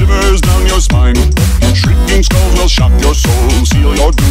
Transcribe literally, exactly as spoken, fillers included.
shivers down your spine. Shrieking skulls will shock your soul, seal your doom.